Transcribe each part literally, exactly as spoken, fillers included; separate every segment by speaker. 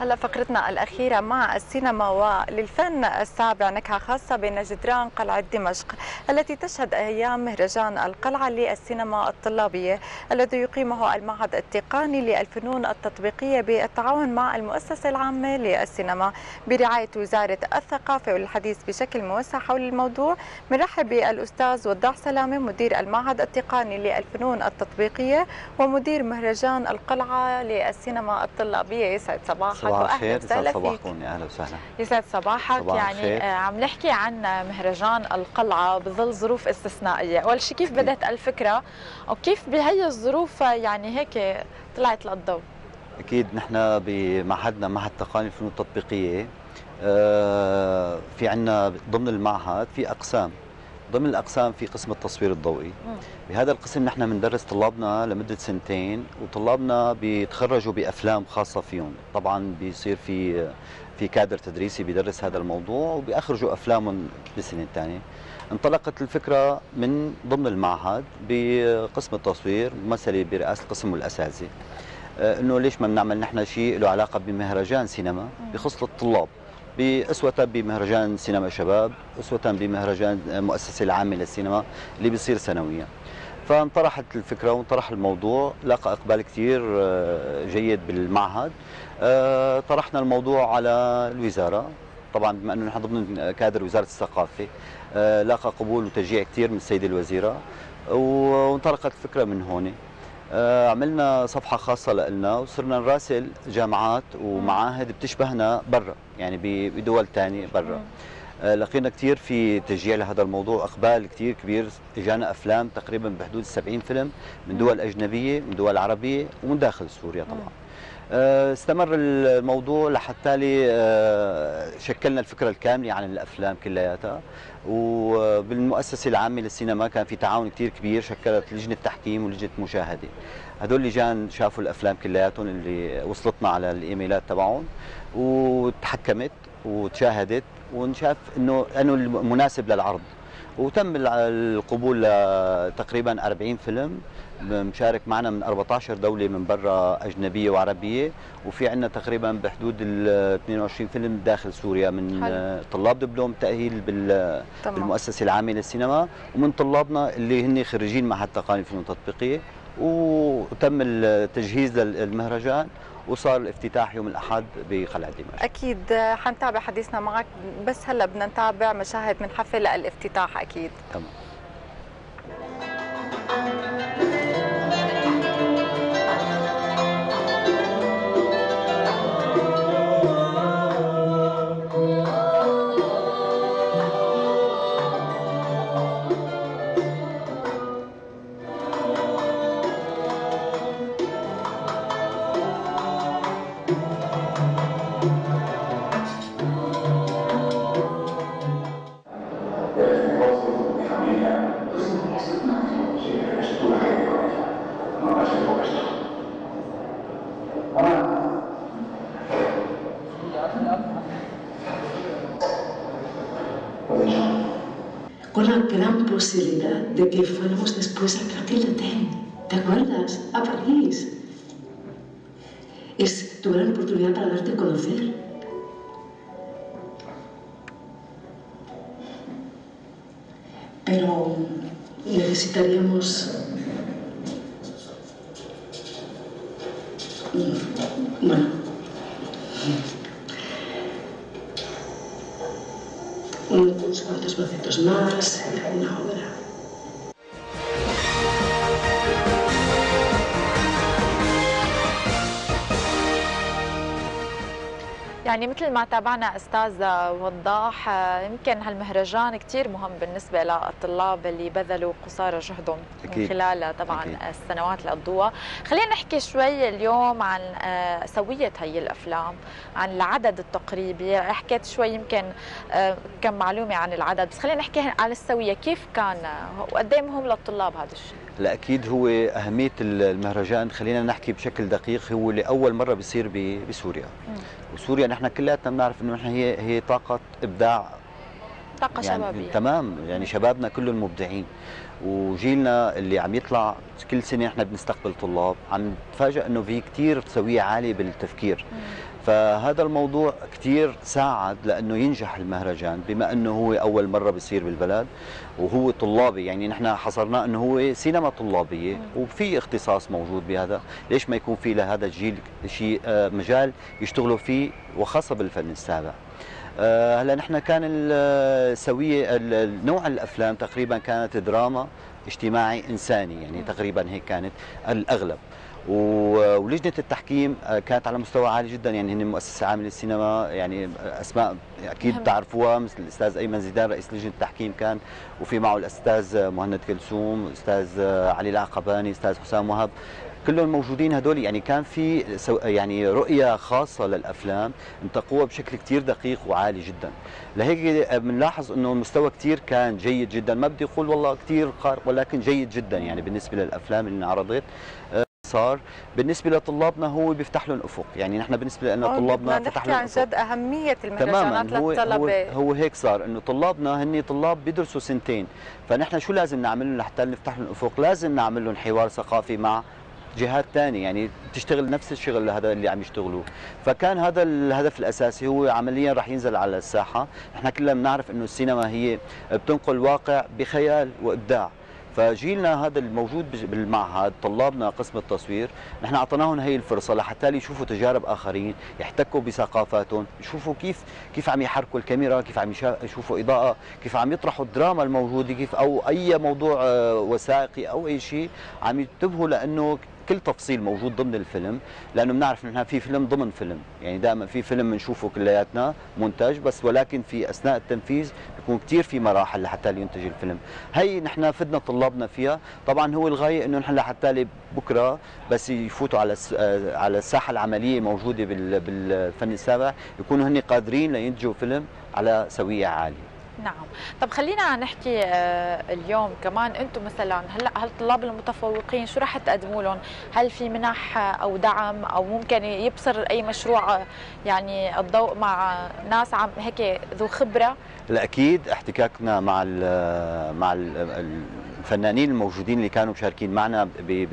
Speaker 1: هلا فقرتنا الأخيرة مع السينما، وللفن السابع نكهة خاصة بين جدران قلعة دمشق التي تشهد أيام مهرجان القلعة للسينما الطلابية الذي يقيمه المعهد التقني للفنون التطبيقية بالتعاون مع المؤسسة العامة للسينما برعاية وزارة الثقافة. والحديث بشكل موسع حول الموضوع بنرحب بالأستاذ وضاح سلامة مدير المعهد التقني للفنون التطبيقية ومدير مهرجان القلعة للسينما الطلابية. يسعد صباحك
Speaker 2: صباح الخير. يسعد صباحكم، اهلا وسهلا.
Speaker 1: يسعد صباحك.
Speaker 2: صباح
Speaker 1: يعني
Speaker 2: الخير.
Speaker 1: عم نحكي عن مهرجان القلعة بظل ظروف استثنائية، اول شيء كيف بدات الفكرة وكيف بهي الظروف يعني هيك طلعت للضوء؟
Speaker 2: اكيد نحن بمعهدنا معهد تقني الفنون التطبيقيه في عندنا ضمن المعهد في اقسام، ضمن الاقسام في قسم التصوير الضوئي. بهذا القسم نحن بندرس طلابنا لمده سنتين، وطلابنا بيتخرجوا بافلام خاصه فيهم. طبعا بيصير في في كادر تدريسي بيدرس هذا الموضوع وبيخرجوا افلامهم بالسنه الثانيه. انطلقت الفكره من ضمن المعهد بقسم التصوير ممثله برئاسه القسم والاساتذه، انه ليش ما بنعمل نحن شيء له علاقه بمهرجان سينما بخص الطلاب، بأسوة بمهرجان سينما شباب، أسوة بمهرجان المؤسسة العامة للسينما اللي بيصير سنويا. فانطرحت الفكرة وانطرح الموضوع، لاقى إقبال كثير جيد بالمعهد. طرحنا الموضوع على الوزارة، طبعا بما أنه نحن ضمن كادر وزارة الثقافة، لاقى قبول وتشجيع كثير من السيدة الوزيرة، وانطلقت الفكرة من هون. عملنا صفحة خاصة لنا وصرنا نراسل جامعات ومعاهد بتشبهنا برا، يعني بدول ثانية برا. لقينا كثير في تشجيع لهذا الموضوع، اقبال كثير كبير. اجانا افلام تقريبا بحدود سبعين فيلم من دول اجنبيه، من دول عربيه ومن داخل سوريا طبعا. استمر الموضوع لحتى لي شكلنا الفكره الكامله عن الافلام كلياتها. وبالمؤسسه العامه للسينما كان في تعاون كثير كبير، شكلت لجنه تحكيم ولجنه مشاهده. هدول اللي جان شافوا الافلام كلياتهم اللي وصلتنا على الايميلات تبعهم، وتحكمت وتشاهدت ونشاف انه انه المناسب للعرض، وتم القبول لتقريبا أربعين فيلم مشارك معنا من أربعة عشر دولة من برا أجنبية وعربية، وفي عندنا تقريبا بحدود ال اثنين وعشرين فيلم داخل سوريا من حلو. طلاب دبلوم تأهيل بالمؤسسة العامة للسينما، ومن طلابنا اللي هن خريجين معهد تقني الفنون التطبيقية. وتم التجهيز للمهرجان وصار الافتتاح يوم الأحد بقلعة دمشق.
Speaker 1: أكيد حنتابع حديثنا معك، بس هلا بدنا نتابع مشاهد من حفل الافتتاح. أكيد
Speaker 2: تمام.
Speaker 3: Con la gran posibilidad de que fuéramos después al Cartier Latin. ¿Te acuerdas? A París. Es tu gran oportunidad para darte a conocer. Pero necesitaríamos... Bueno... unos cuantos bocetos más de alguna obra.
Speaker 1: يعني مثل ما تابعنا أستاذ وضاح، يمكن هالمهرجان كثير مهم بالنسبة للطلاب اللي بذلوا قصارى جهدهم من خلال طبعا أكيد. السنوات اللي قضوها. خلينا نحكي شوي اليوم عن سوية هي الأفلام، عن العدد التقريبي. حكيت شوي يمكن كم معلومة عن العدد، بس خلينا نحكي عن السوية، كيف كان وقد ايه مهم للطلاب هذا الشيء؟
Speaker 2: لا أكيد هو أهمية المهرجان، خلينا نحكي بشكل دقيق، هو لأول مرة بيصير بسوريا. م. وسوريا نحن كلياتنا بنعرف إنه نحن هي هي طاقة إبداع
Speaker 1: طاقة
Speaker 2: يعني
Speaker 1: شبابية.
Speaker 2: تمام، يعني شبابنا كلهم مبدعين، وجيلنا اللي عم يطلع كل سنه احنا بنستقبل طلاب، عم نتفاجئ انه في كثير سويه عاليه بالتفكير.
Speaker 1: مم.
Speaker 2: فهذا الموضوع كثير ساعد لانه ينجح المهرجان، بما انه هو اول مره بيصير بالبلد وهو طلابي، يعني نحن حصرناه انه هو سينما طلابيه وفي اختصاص موجود بهذا، ليش ما يكون في لهذا الجيل شيء مجال يشتغلوا فيه وخاصه بالفن السابع. هلا نحن كان السويه نوع الافلام تقريبا كانت دراما اجتماعي انساني، يعني تقريبا هيك كانت الاغلب. ولجنه التحكيم كانت على مستوى عالي جدا، يعني هن مؤسسه عامله السينما، يعني اسماء اكيد بتعرفوها مثل الاستاذ ايمن زيدان رئيس لجنه التحكيم كان، وفي معه الاستاذ مهند كلثوم، استاذ علي العقباني، استاذ حسام وهب، كلهم موجودين هدول. يعني كان في يعني رؤيه خاصه للافلام انتقوها بشكل كثير دقيق وعالي جدا. لهيك بنلاحظ انه المستوى كثير كان جيد جدا، ما بدي اقول والله كثير خارق ولكن جيد جدا يعني بالنسبه للافلام اللي انعرضت. صار بالنسبه لطلابنا هو بيفتح لهم افق، يعني نحن بالنسبه لنا طلابنا فتح لهم
Speaker 1: عن جد اهميه المهرجانات للطلبه.
Speaker 2: هو هو هيك صار انه طلابنا هن طلاب بيدرسوا سنتين، فنحن شو لازم نعمل لهم لحتى نفتح لهم افق؟ لازم نعمل لهم حوار ثقافي مع جهات ثانيه، يعني تشتغل نفس الشغل هذا اللي عم يشتغلوه. فكان هذا الهدف الاساسي، هو عمليا رح ينزل على الساحه. نحن كلنا بنعرف انه السينما هي بتنقل واقع بخيال وابداع، فجيلنا هذا الموجود بالمعهد طلابنا قسم التصوير نحن اعطيناهم هي الفرصه لحتى يشوفوا تجارب اخرين، يحتكوا بثقافاتهم، يشوفوا كيف كيف عم يحركوا الكاميرا، كيف عم يشوفوا اضاءه، كيف عم يطرحوا الدراما الموجوده، كيف او اي موضوع وثائقي او اي شيء عم ينتبهوا لانه كل تفصيل موجود ضمن الفيلم، لانه بنعرف نحن في فيلم ضمن فيلم، يعني دائما في فيلم بنشوفه كلياتنا منتج بس، ولكن في اثناء التنفيذ بيكون كثير في مراحل لحتى ينتج الفيلم. هي نحن فدنا طلابنا فيها، طبعا هو الغايه انه نحن لحتى بكره بس يفوتوا على على الساحه العمليه موجوده بالفن السابع يكونوا هن قادرين لينتجوا فيلم على سويه عاليه.
Speaker 1: نعم. طب خلينا نحكي اليوم كمان، انتم مثلا هلا هالطلاب المتفوقين شو راح تقدموا لهم؟ هل في منح او دعم او ممكن يبصر اي مشروع يعني الضوء مع ناس عم هيك ذو خبره؟
Speaker 2: لا اكيد احتكاكنا مع ال مع ال الفنانين الموجودين اللي كانوا مشاركين معنا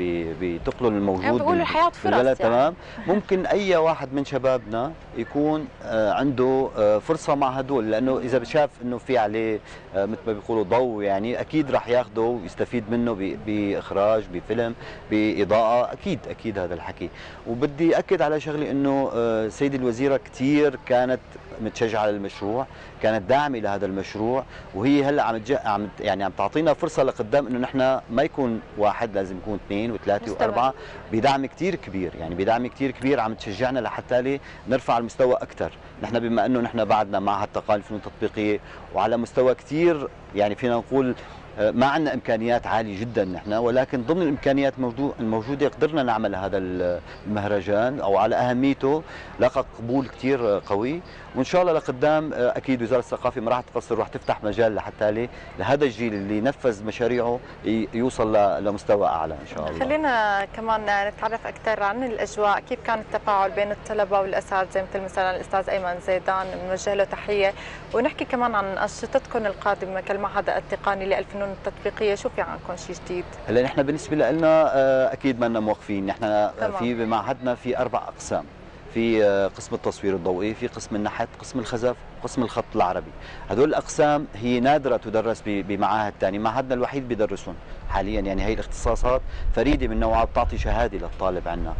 Speaker 2: بتقلل الموجود
Speaker 1: يعني الحياة فرص يعني.
Speaker 2: تمام. ممكن اي واحد من شبابنا يكون عنده فرصه مع هدول، لانه اذا بشاف انه في عليه مثل ما بيقولوا ضوء، يعني اكيد راح ياخده ويستفيد منه باخراج، بفيلم، باضاءه، اكيد اكيد هذا الحكي. وبدي اكد على شغله انه سيدي الوزيره كثير كانت متشجعه للمشروع، كانت داعمه لهذا المشروع، وهي هلا عم عم يعني عم تعطينا فرصه لقدام انه نحن ما يكون واحد، لازم يكون اثنين وثلاثه واربعه، بدعم كثير كبير، يعني بدعم كثير كبير عم تشجعنا لحتى نرفع المستوى اكثر. نحن بما انه نحن بعدنا معهد تقنيه الفنون التطبيقيه وعلى مستوى كثير يعني فينا نقول ما عندنا امكانيات عاليه جدا نحن، ولكن ضمن الامكانيات الموجوده قدرنا نعمل هذا المهرجان، او على اهميته لقى قبول كثير قوي، وان شاء الله لقدام اكيد وزاره الثقافه ما راح تقصر، راح تفتح مجال لحتى لهذا الجيل اللي نفذ مشاريعه يوصل لمستوى اعلى ان شاء الله.
Speaker 1: خلينا كمان نتعرف اكثر عن الاجواء، كيف كان التفاعل بين الطلبه والاساتذه مثل مثلا الاستاذ ايمن زيدان بنوجه له تحيه، ونحكي كمان عن انشطتكم القادمه كالمعهد التقني للفنون التطبيقيه، شو في عندكم شيء جديد؟
Speaker 2: هلا نحن بالنسبه لنا اكيد ما لنا موقفين، نحن في بمعهدنا في اربع اقسام، في قسم التصوير الضوئي، في قسم النحت، قسم الخزف، قسم الخط العربي. هذول الاقسام هي نادره تدرس بمعاهد ثاني، معهدنا الوحيد بيدرسون حاليا، يعني هي الاختصاصات فريده من نوعها، بتعطي شهاده للطالب عنا.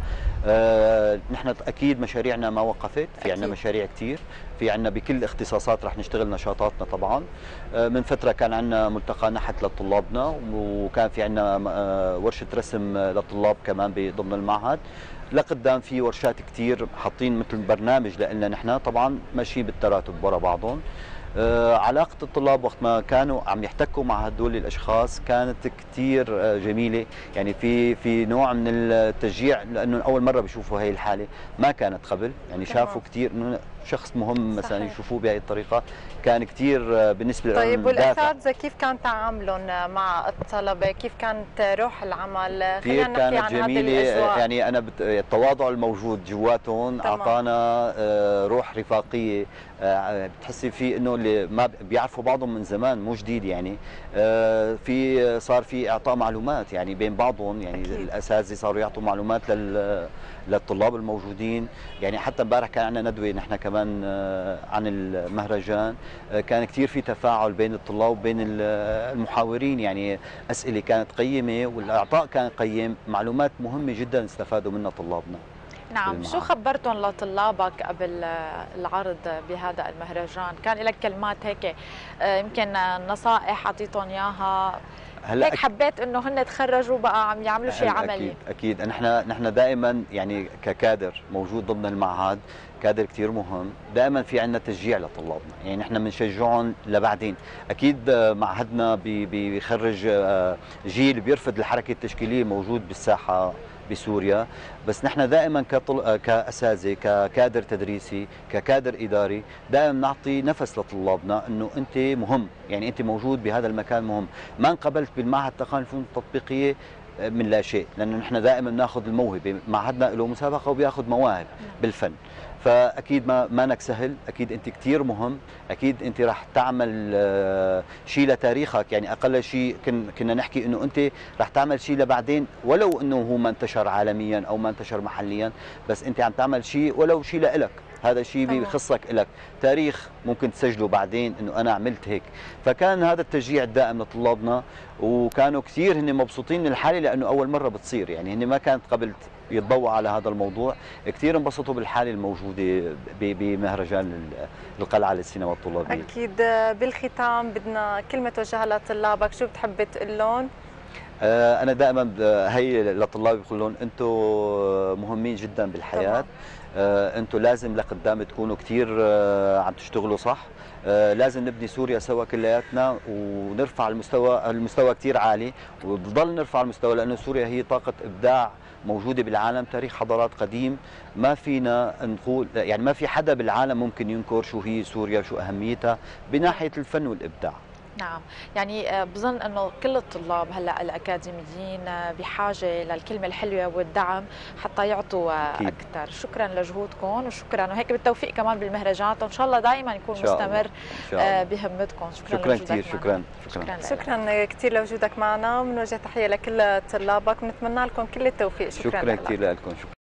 Speaker 2: آه نحن اكيد مشاريعنا ما وقفت، في عندنا مشاريع كثير، في عندنا بكل الاختصاصات رح نشتغل نشاطاتنا طبعا. آه من فتره كان عندنا ملتقى نحت لطلابنا، وكان في عندنا آه ورشه رسم للطلاب كمان ضمن المعهد. لقدام في ورشات كثير حاطين مثل برنامج لنا نحن، طبعا ماشيين بالتراتب ورا بعضهم. آه علاقة الطلاب وقت ما كانوا عم يحتكوا مع هدول الاشخاص كانت كثير آه جميلة، يعني في في نوع من التشجيع، لانه اول مرة بيشوفوا هي الحالة، ما كانت قبل، يعني شافوا كثير انه شخص مهم مثلا صحيح. يشوفوه بهي الطريقة، كان كثير بالنسبة لهم.
Speaker 1: طيب والاساتذة كيف كان تعاملهم مع الطلبة؟ كيف كانت روح العمل؟
Speaker 2: كثير كانت جميلة، يعني انا بت... التواضع الموجود جواتهم اعطانا روح رفاقية، بتحسي فيه انه اللي ما بيعرفوا بعضهم من زمان، مو جديد يعني. آه في صار في اعطاء معلومات يعني بين بعضهم، يعني أكيد. الاساتذه صاروا يعطوا معلومات لل للطلاب الموجودين. يعني حتى امبارح كان عندنا ندوه نحن كمان آه عن المهرجان، آه كان كثير في تفاعل بين الطلاب وبين المحاورين، يعني اسئله كانت قيمه والاعطاء كان قيم، معلومات مهمه جدا استفادوا منها طلابنا.
Speaker 1: نعم، بالمعارض. شو خبرتهم لطلابك قبل العرض بهذا المهرجان؟ كان لك كلمات هيك يمكن نصائح اعطيتهم اياها هلا هيك حبيت انه هن تخرجوا بقى عم يعملوا شيء عملي؟
Speaker 2: اكيد اكيد نحن نحن دائما يعني ككادر موجود ضمن المعهد، كادر كثير مهم، دائما في عندنا تشجيع لطلابنا، يعني نحن بنشجعهم لبعدين. اكيد معهدنا بيخرج جيل بيرفض الحركه التشكيليه موجود بالساحه بسوريا، بس نحن دائما كطل... كاساتذه ككادر تدريسي ككادر اداري دائما نعطي نفس لطلابنا انه انت مهم، يعني انت موجود بهذا المكان مهم. ما انقبلت بالمعهد التقني للفنون التطبيقيه من لا شيء، لانه نحن دائما ناخذ الموهبه، معهدنا له مسابقه وبياخذ مواهب بالفن، فاكيد ما مانك سهل، اكيد انت كثير مهم، اكيد انت راح تعمل شيء لتاريخك، يعني اقل شيء كنا نحكي انه انت راح تعمل شيء لبعدين، ولو انه هو ما انتشر عالميا او ما انتشر محليا، بس انت عم تعمل شيء ولو شيء لإلك، هذا شيء بيخصك إلك، تاريخ ممكن تسجله بعدين انه انا عملت هيك. فكان هذا التشجيع الدائم لطلابنا، وكانوا كثير هن مبسوطين من الحاله لانه اول مره بتصير، يعني هن ما كانت قبل يتضووا على هذا الموضوع، كثير انبسطوا بالحاله الموجوده بمهرجان القلعه للسينما الطلابيه.
Speaker 1: اكيد. بالختام بدنا كلمه توجهها لطلابك، شو بتحب تقول لهم؟
Speaker 2: انا دائما هي لطلابي بقول لهم انتم مهمين جدا بالحياه، طبعا. انتم لازم لقدام تكونوا كثير عم تشتغلوا صح، لازم نبني سوريا سوا كلياتنا ونرفع المستوى، المستوى كثير عالي، وبضل نرفع المستوى لانه سوريا هي طاقه ابداع موجوده بالعالم، تاريخ حضارات قديم، ما فينا نقول يعني ما في حدا بالعالم ممكن ينكر شو هي سوريا وشو اهميتها بناحيه الفن والابداع.
Speaker 1: نعم، يعني بظن انه كل الطلاب هلا الاكاديميين بحاجه للكلمه الحلوه والدعم حتى يعطوا أكيد. اكثر. شكرا لجهودكم وشكرا، وهيك بالتوفيق كمان بالمهرجانات، وان شاء الله دائما يكون مستمر بهمتكم.
Speaker 2: شكرا, شكرا كثير. شكرا
Speaker 1: شكرا شكرا كثير لوجودك معنا، وبنوجه تحيه لكل طلابك، ونتمنى لكم كل التوفيق.
Speaker 2: شكرا, شكرا كثير لكم.